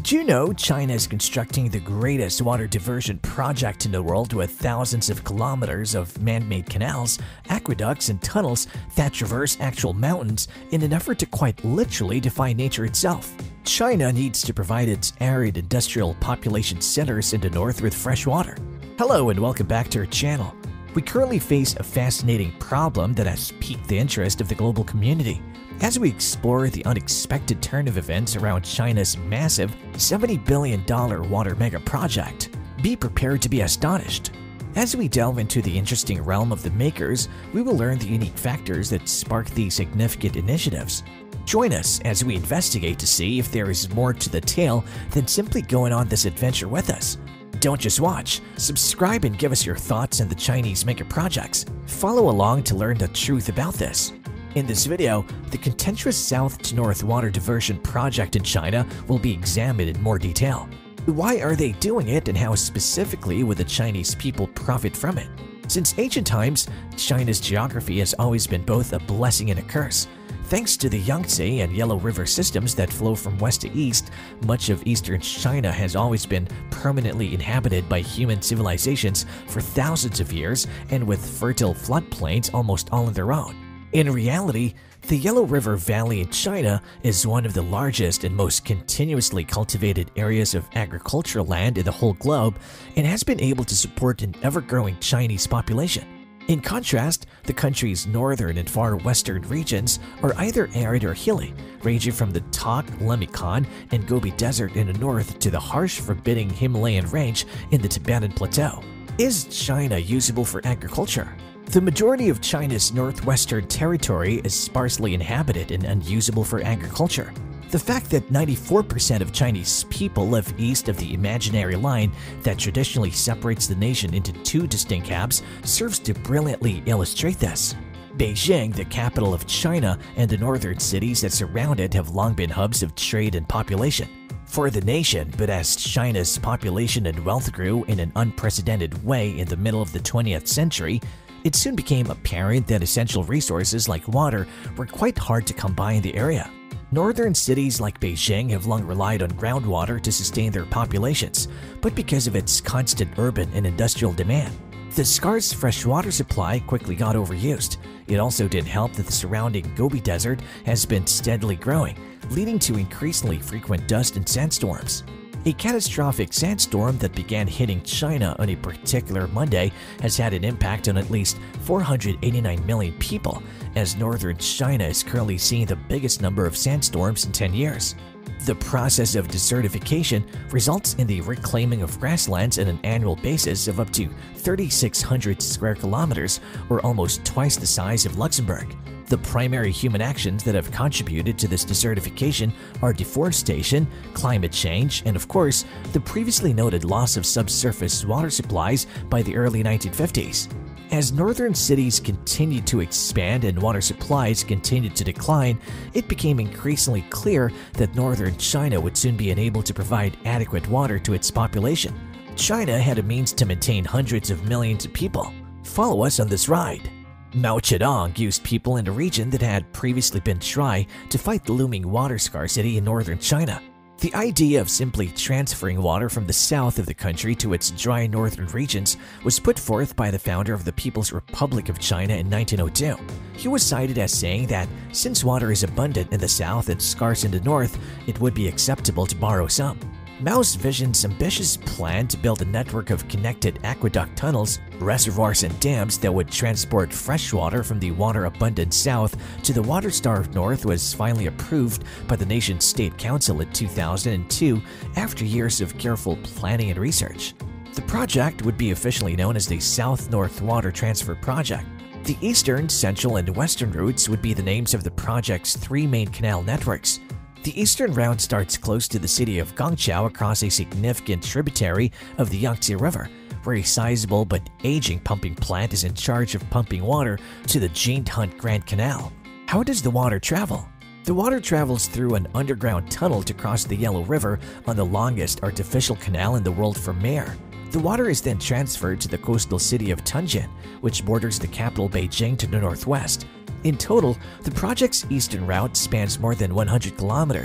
Did you know China is constructing the greatest water diversion project in the world with thousands of kilometers of man-made canals, aqueducts, and tunnels that traverse actual mountains in an effort to quite literally defy nature itself? China needs to provide its arid industrial population centers in the north with fresh water. Hello and welcome back to our channel. We currently face a fascinating problem that has piqued the interest of the global community. As we explore the unexpected turn of events around China's massive $70 billion water mega project, be prepared to be astonished. As we delve into the interesting realm of the makers, we will learn the unique factors that spark these significant initiatives. Join us as we investigate to see if there is more to the tale than simply going on this adventure with us. Don't just watch, subscribe and give us your thoughts on the Chinese mega projects. Follow along to learn the truth about this. In this video, the contentious south-to-north water diversion project in China will be examined in more detail. Why are they doing it and how specifically would the Chinese people profit from it? Since ancient times, China's geography has always been both a blessing and a curse. Thanks to the Yangtze and Yellow River systems that flow from west to east, much of eastern China has always been permanently inhabited by human civilizations for thousands of years and with fertile floodplains almost all on their own. In reality, the Yellow River Valley in China is one of the largest and most continuously cultivated areas of agricultural land in the whole globe and has been able to support an ever-growing Chinese population. In contrast, the country's northern and far western regions are either arid or hilly, ranging from the Tok, Lemikon, and Gobi Desert in the north to the harsh, forbidding Himalayan range in the Tibetan Plateau. Is China usable for agriculture? The majority of China's northwestern territory is sparsely inhabited and unusable for agriculture. The fact that 94% of Chinese people live east of the imaginary line that traditionally separates the nation into two distinct halves serves to brilliantly illustrate this. Beijing, the capital of China, and the northern cities that surround it have long been hubs of trade and population for the nation, but as China's population and wealth grew in an unprecedented way in the middle of the 20th century, it soon became apparent that essential resources like water were quite hard to come by in the area. Northern cities like Beijing have long relied on groundwater to sustain their populations, but because of its constant urban and industrial demand, the scarce freshwater supply quickly got overused. It also didn't help that the surrounding Gobi Desert has been steadily growing, leading to increasingly frequent dust and sandstorms. A catastrophic sandstorm that began hitting China on a particular Monday has had an impact on at least 489 million people, as northern China is currently seeing the biggest number of sandstorms in 10 years. The process of desertification results in the reclaiming of grasslands on an annual basis of up to 3,600 square kilometers, or almost twice the size of Luxembourg. The primary human actions that have contributed to this desertification are deforestation, climate change, and of course, the previously noted loss of subsurface water supplies by the early 1950s. As northern cities continued to expand and water supplies continued to decline, it became increasingly clear that northern China would soon be unable to provide adequate water to its population. China had a means to maintain hundreds of millions of people. Follow us on this ride. Mao Zedong used people in a region that had previously been dry to fight the looming water scarcity in northern China. The idea of simply transferring water from the south of the country to its dry northern regions was put forth by the founder of the People's Republic of China in 1902. He was cited as saying that since water is abundant in the south and scarce in the north, it would be acceptable to borrow some. Mao's vision's ambitious plan to build a network of connected aqueduct tunnels, reservoirs, and dams that would transport fresh water from the water-abundant south to the water-starved north was finally approved by the nation's State Council in 2002 after years of careful planning and research. The project would be officially known as the South-North Water Transfer Project. The eastern, central, and western routes would be the names of the project's three main canal networks. The eastern route starts close to the city of Keqiang across a significant tributary of the Yangtze River, where a sizable but aging pumping plant is in charge of pumping water to the Jinping Grand Canal. How does the water travel? The water travels through an underground tunnel to cross the Yellow River on the longest artificial canal in the world from air. The water is then transferred to the coastal city of Tianjin, which borders the capital Beijing to the northwest. In total, the project's eastern route spans more than 100 kilometers,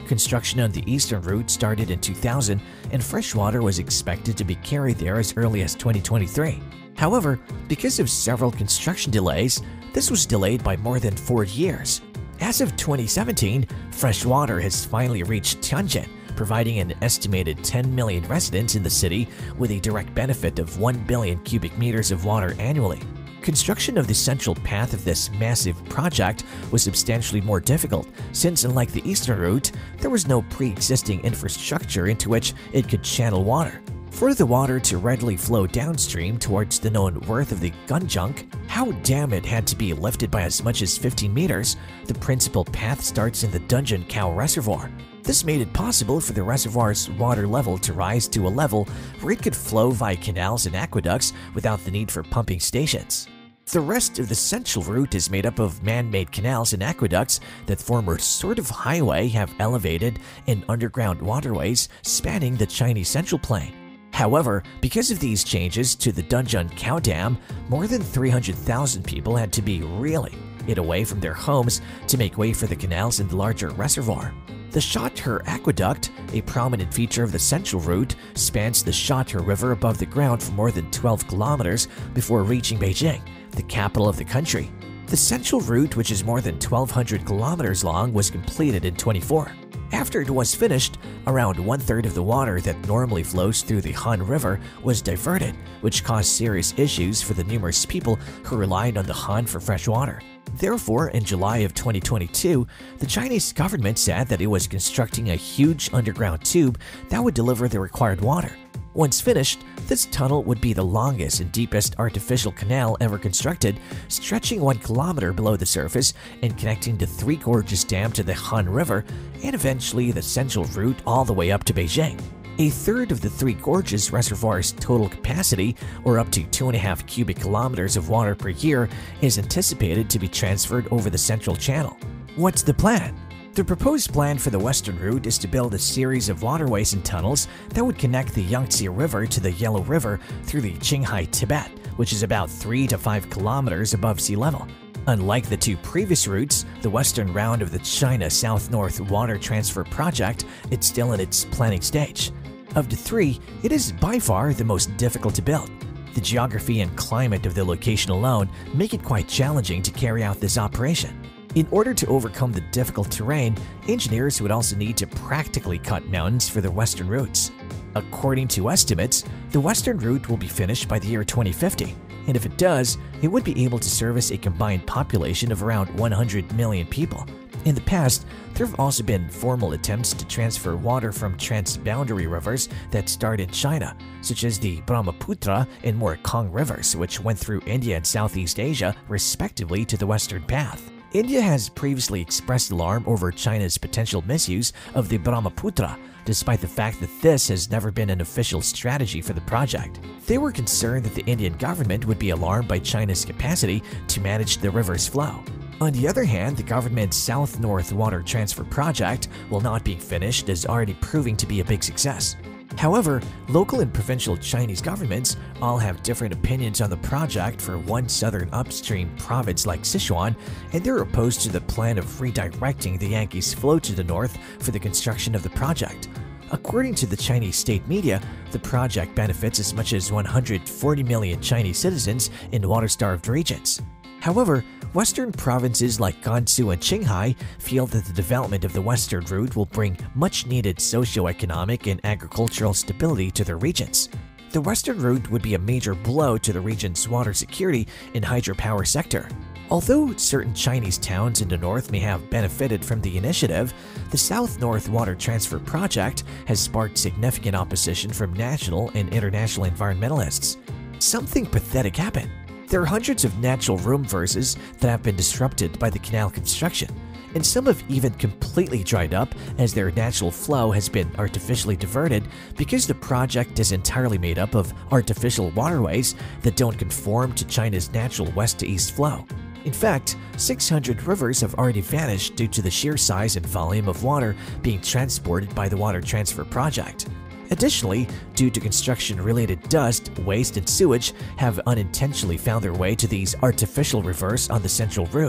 Construction on the eastern route started in 2000, and fresh water was expected to be carried there as early as 2023. However, because of several construction delays, this was delayed by more than 4 years. As of 2017, fresh water has finally reached Tianjin, providing an estimated 10 million residents in the city with a direct benefit of 1 billion cubic meters of water annually. Construction of the central path of this massive project was substantially more difficult since, unlike the eastern route, there was no pre-existing infrastructure into which it could channel water. For the water to readily flow downstream towards the known worth of the Xinjiang, how dam it had to be lifted by as much as 15 meters, the principal path starts in the Dungeon Cow Reservoir. This made it possible for the reservoir's water level to rise to a level where it could flow via canals and aqueducts without the need for pumping stations. The rest of the central route is made up of man-made canals and aqueducts that form a sort of highway, have elevated and underground waterways spanning the Chinese Central Plain. However, because of these changes to the Dungeon Cow Dam, more than 300,000 people had to be reeling it away from their homes to make way for the canals in the larger reservoir. The Shahe Aqueduct, a prominent feature of the central route, spans the Shahe River above the ground for more than 12 kilometers before reaching Beijing, the capital of the country. The central route, which is more than 1,200 kilometers long, was completed in 2024. After it was finished, around one-third of the water that normally flows through the Han River was diverted, which caused serious issues for the numerous people who relied on the Han for fresh water. Therefore, in July of 2022, the Chinese government said that it was constructing a huge underground tube that would deliver the required water. Once finished, this tunnel would be the longest and deepest artificial canal ever constructed, stretching 1 kilometer below the surface and connecting the Three Gorges Dam to the Han River and eventually the central route all the way up to Beijing. A third of the Three Gorges Reservoir's total capacity, or up to 2.5 cubic kilometers of water per year, is anticipated to be transferred over the central channel. What's the plan? The proposed plan for the western route is to build a series of waterways and tunnels that would connect the Yangtze River to the Yellow River through the Qinghai Tibet, which is about 3 to 5 kilometers above sea level. Unlike the two previous routes, the western round of the China South-North Water Transfer Project, it's still in its planning stage. Of the three, it is by far the most difficult to build. The geography and climate of the location alone make it quite challenging to carry out this operation. In order to overcome the difficult terrain, engineers would also need to practically cut mountains for the western routes. According to estimates, the western route will be finished by the year 2050, and if it does, it would be able to service a combined population of around 100 million people. In the past, there have also been formal attempts to transfer water from transboundary rivers that start in China, such as the Brahmaputra and Mekong rivers, which went through India and Southeast Asia, respectively, to the western path. India has previously expressed alarm over China's potential misuse of the Brahmaputra, despite the fact that this has never been an official strategy for the project. They were concerned that the Indian government would be alarmed by China's capacity to manage the river's flow. On the other hand, the government's South-North Water Transfer Project, while not being finished, is already proving to be a big success. However, local and provincial Chinese governments all have different opinions on the project for one southern upstream province like Sichuan, and they're opposed to the plan of redirecting the Yangtze's flow to the north for the construction of the project. According to the Chinese state media, the project benefits as much as 140 million Chinese citizens in water-starved regions. However, western provinces like Gansu and Qinghai feel that the development of the western route will bring much-needed socio-economic and agricultural stability to their regions. The western route would be a major blow to the region's water security and hydropower sector. Although certain Chinese towns in the north may have benefited from the initiative, the South-North Water Transfer Project has sparked significant opposition from national and international environmentalists. Something pathetic happened. There are hundreds of natural reservoirs that have been disrupted by the canal construction, and some have even completely dried up as their natural flow has been artificially diverted because the project is entirely made up of artificial waterways that don't conform to China's natural west-to-east flow. In fact, 600 rivers have already vanished due to the sheer size and volume of water being transported by the water transfer project. Additionally, due to construction-related dust, waste, and sewage have unintentionally found their way to these artificial rivers on the central route.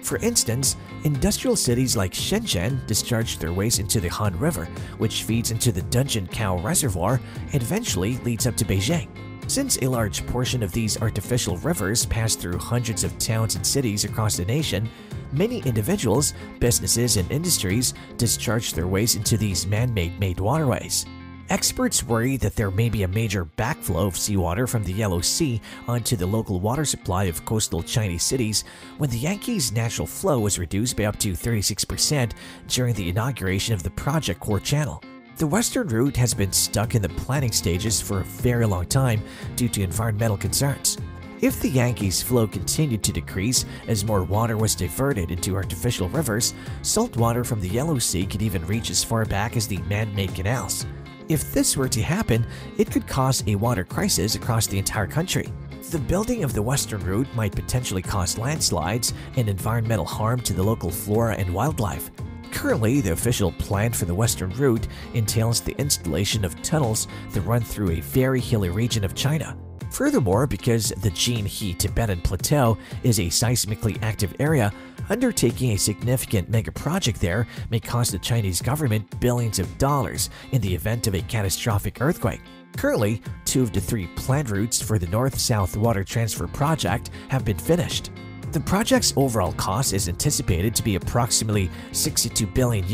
For instance, industrial cities like Shenzhen discharge their waste into the Han River, which feeds into the Dungeon-Cow Reservoir and eventually leads up to Beijing. Since a large portion of these artificial rivers pass through hundreds of towns and cities across the nation, many individuals, businesses, and industries discharge their waste into these man-made waterways. Experts worry that there may be a major backflow of seawater from the Yellow Sea onto the local water supply of coastal Chinese cities when the Yangtze's natural flow was reduced by up to 36% during the inauguration of the Project Core Channel. The western route has been stuck in the planning stages for a very long time due to environmental concerns. If the Yangtze's flow continued to decrease as more water was diverted into artificial rivers, salt water from the Yellow Sea could even reach as far back as the man-made canals. If this were to happen, it could cause a water crisis across the entire country. The building of the western route might potentially cause landslides and environmental harm to the local flora and wildlife. Currently, the official plan for the western route entails the installation of tunnels that run through a very hilly region of China. Furthermore, because the Jinhe Tibetan Plateau is a seismically active area, undertaking a significant megaproject there may cost the Chinese government billions of dollars in the event of a catastrophic earthquake. Currently, 2 of the 3 planned routes for the North-South Water Transfer Project have been finished. The project's overall cost is anticipated to be approximately $62 billion.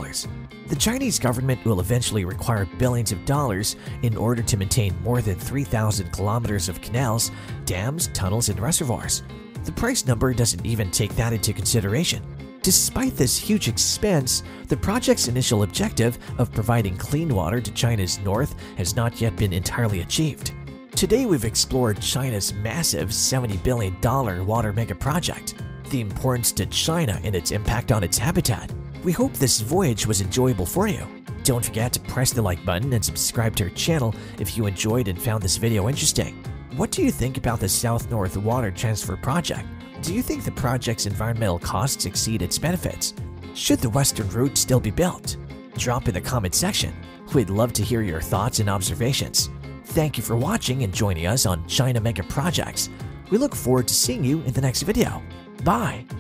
The Chinese government will eventually require billions of dollars in order to maintain more than 3,000 kilometers of canals, dams, tunnels, and reservoirs. The price number doesn't even take that into consideration. Despite this huge expense, the project's initial objective of providing clean water to China's north has not yet been entirely achieved. Today we've explored China's massive $70 billion water megaproject, the importance to China and its impact on its habitat. We hope this voyage was enjoyable for you. Don't forget to press the like button and subscribe to our channel if you enjoyed and found this video interesting. What do you think about the South-North Water Transfer Project? Do you think the project's environmental costs exceed its benefits? Should the western route still be built? Drop in the comment section. We'd love to hear your thoughts and observations. Thank you for watching and joining us on China Mega Projects. We look forward to seeing you in the next video. Bye!